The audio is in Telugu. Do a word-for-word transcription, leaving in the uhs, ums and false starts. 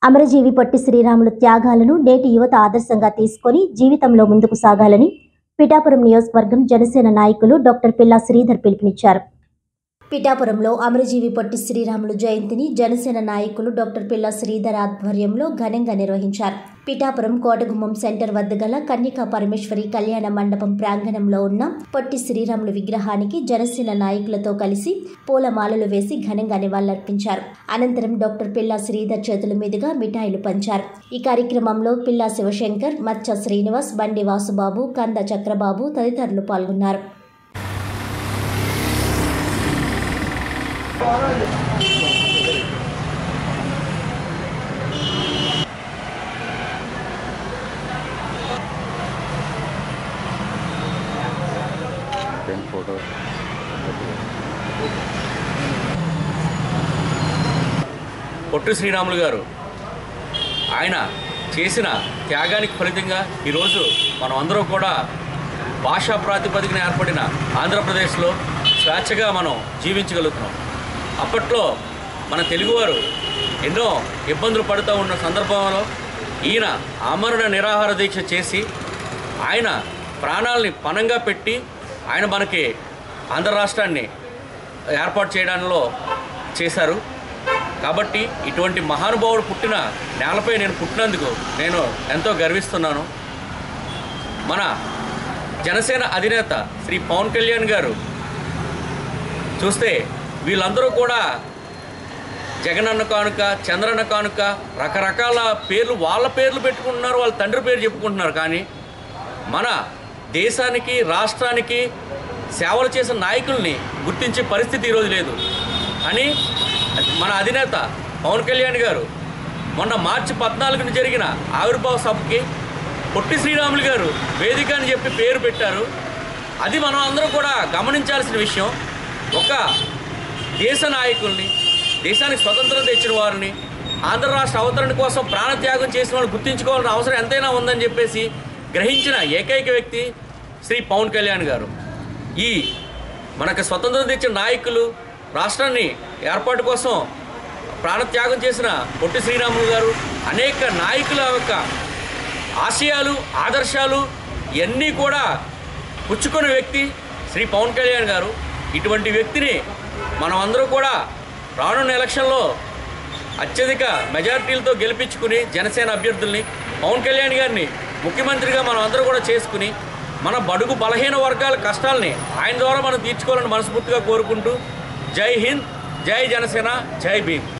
అమరజీవి పొట్టి శ్రీరాములు త్యాగాలను నేటి యువత ఆదర్శంగా తీసుకొని జీవితంలో ముందుకు సాగాలని పిఠాపురం నియోజకవర్గం జనసేన నాయకులు డాక్టర్ పిల్లా శ్రీధర్ పిలుపునిచ్చారు. పిఠాపురంలో అమరజీవి పొట్టి శ్రీరాములు జయంతిని జనసేన నాయకులు డాక్టర్ పిల్లా శ్రీధర్ ఆధ్వర్యంలో ఘనంగా నిర్వహించారు. పిఠాపురం కోటగుమ్మం సెంటర్ వద్ద గల కన్యకా పరమేశ్వరి కళ్యాణ మండపం ప్రాంగణంలో ఉన్న పొట్టి శ్రీరాములు విగ్రహానికి జనసేన నాయకులతో కలిసి పూలమాలలు వేసి ఘనంగా నివాళులర్పించారు. అనంతరం డాక్టర్ పిల్లా శ్రీధర్ చేతుల మీదుగా మిఠాయిలు పంచారు. ఈ కార్యక్రమంలో పిల్లా శివశంకర్, మచ్చ శ్రీనివాస్, బండి వాసుబాబు, కంద చక్రబాబు తదితరులు పాల్గొన్నారు. పొట్టి శ్రీరాములు గారు ఆయన చేసిన త్యాగానికి ఫలితంగా ఈరోజు మనం అందరం కూడా భాషా ప్రాతిపదికన ఏర్పడిన ఆంధ్రప్రదేశ్లో స్వేచ్ఛగా మనం జీవించగలుగుతున్నాం. అప్పట్లో మన తెలుగువారు ఎన్నో ఇబ్బందులు పడుతూ ఉన్న సందర్భంలో ఈయన ఆమరణ నిరాహార దీక్ష చేసి ఆయన ప్రాణాలని పణంగా పెట్టి ఆయన మనకి ఆంధ్ర రాష్ట్రాన్ని ఏర్పాటు చేయడంలో చేశారు. కాబట్టి ఇటువంటి మహానుభావుడు పుట్టిన నేలపై నేను పుట్టినందుకు నేను ఎంతో గర్విస్తున్నాను. మన జనసేన అధినేత శ్రీ పవన్ కళ్యాణ్ గారు చూస్తే వీళ్ళందరూ కూడా జగనన్న కానుక, చంద్రన్న కానుక రకరకాల పేర్లు వాళ్ళ పేర్లు పెట్టుకుంటున్నారు, వాళ్ళ తండ్రి పేరు చెప్పుకుంటున్నారు. కానీ మన దేశానికి, రాష్ట్రానికి సేవలు చేసిన నాయకుల్ని గుర్తించే పరిస్థితి ఈరోజు లేదు అని మన అధినేత పవన్ కళ్యాణ్ గారు మొన్న మార్చి పద్నాలుగున జరిగిన ఆవిర్భావ సభకి పొట్టి శ్రీరాములు గారు వేదిక అని చెప్పి పేరు పెట్టారు. అది మనం అందరూ కూడా గమనించాల్సిన విషయం. ఒక దేశ నాయకుల్ని, దేశానికి స్వతంత్రం తెచ్చిన వారిని, ఆంధ్ర రాష్ట్ర అవతరణ కోసం ప్రాణత్యాగం చేసిన వాళ్ళు గుర్తించుకోవాల్సిన అవసరం ఎంతైనా ఉందని చెప్పేసి గ్రహించిన ఏకైక వ్యక్తి శ్రీ పవన్ కళ్యాణ్ గారు. ఈ మనకు స్వతంత్రం తెచ్చిన నాయకులు, రాష్ట్రాన్ని ఏర్పాటు కోసం ప్రాణత్యాగం చేసిన పొట్టి శ్రీరాములు గారు, అనేక నాయకుల యొక్క ఆశయాలు, ఆదర్శాలు ఇవన్నీ కూడా పుచ్చుకున్న వ్యక్తి శ్రీ పవన్ కళ్యాణ్ గారు. ఇటువంటి వ్యక్తిని మనం అందరూ కూడా రానున్న ఎలక్షన్లో అత్యధిక మెజారిటీలతో గెలిపించుకుని జనసేన అభ్యర్థుల్ని పవన్ కళ్యాణ్ గారిని ముఖ్యమంత్రిగా మనం అందరూ కూడా చేసుకుని మన బడుగు బలహీన వర్గాల కష్టాలని ఆయన ద్వారా మనం తీర్చుకోవాలని మనస్ఫూర్తిగా కోరుకుంటూ జై హింద్, జై జనసేన, జై భీమ్.